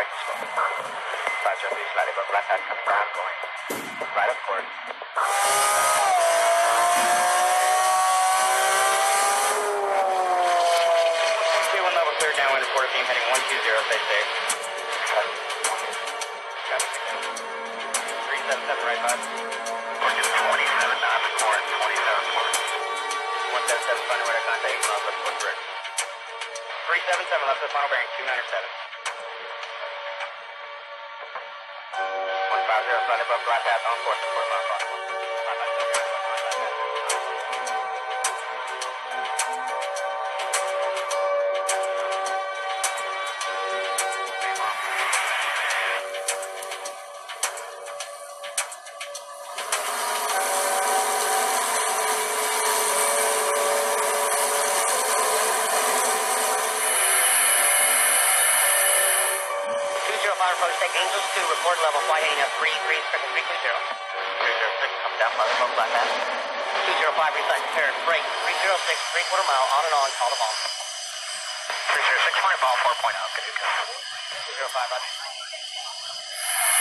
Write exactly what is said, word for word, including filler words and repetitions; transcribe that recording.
five zero three, slightly above left hand, coming down, going right of course. three one level clear downwind, quarter beam heading one two zero, stay safe. three seven seven, right five. Looking twenty-seven knots, course, twenty-seven course. one seven seven, final radar contact, eight miles, left foot bridge. three seven seven, left foot final bearing, two nine seven. one five zero, slightly above glide path, on course, report mile five. Approach take Angels two, report level, flight heading up three three, expecting three two zero. three zero six, come down, level above glide path. two zero five, resign prepared, break, three zero six, three quarter mile, on and on, call the ball. three zero six, flight ball, four point oh, good to go. two zero five, roger.